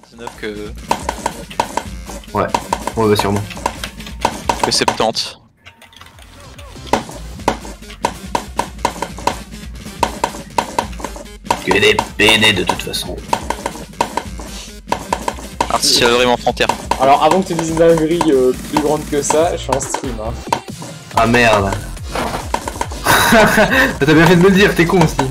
79 que... Ouais, ouais bah sûrement. Que 70. Que des PD de toute façon. Artificial vraiment frontière. Alors avant que tu dises une dinguerie plus grande que ça, je suis en stream hein. Ah merde. T'as bien fait de me le dire, t'es con aussi.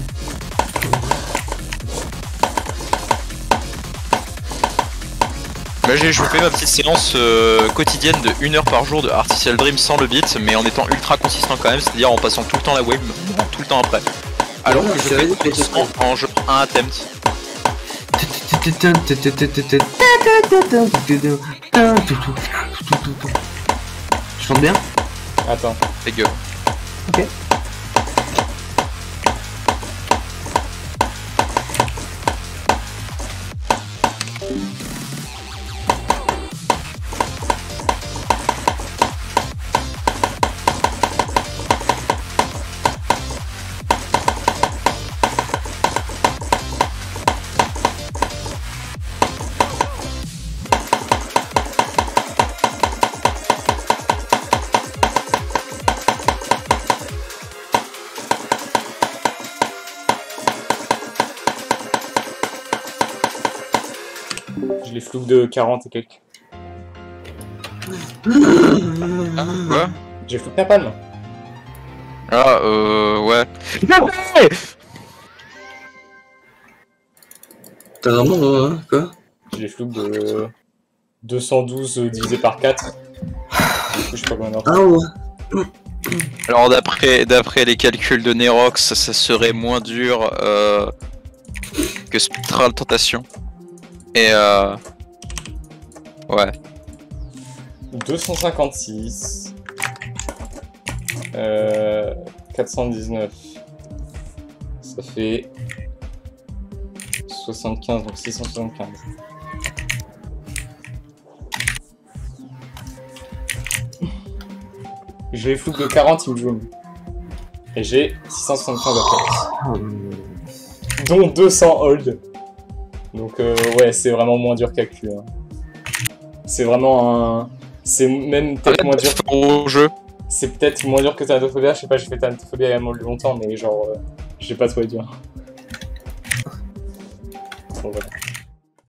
Bah, je vous fais ma petite séance quotidienne de 1 heure par jour de Artificial Dream sans le beat, mais en étant ultra consistant quand même, c'est-à-dire en passant tout le temps la wave, tout le temps après. Alors que je fais en jeu un attempt. Je chante bien? Attends. C'est gueule. Ok. Je les flouque de 40 et quelques. Quoi? J'ai flouqué ta palme. Ah, ouais. T'as vraiment quoi? Je les flouque de 212 divisé par 4. Du coup, je sais pas combien d'heures. Ah ouais. Alors d'après les calculs de Nerox, ça serait moins dur que Spectral Tentation. Et ouais. 256. 419. Ça fait 75, donc 675. Je les flouque de 40, il me joue. Et j'ai 675 à 40. Dont 200 hold. Donc ouais, c'est vraiment moins dur qu'Acu. Hein. C'est vraiment un... C'est même peut-être moins dur... Au jeu. C'est peut-être moins dur que Thanatophobia, je sais pas, j'ai fait Thanatophobia il y a longtemps, mais genre... j'ai pas trouvé dur. Bon, voilà.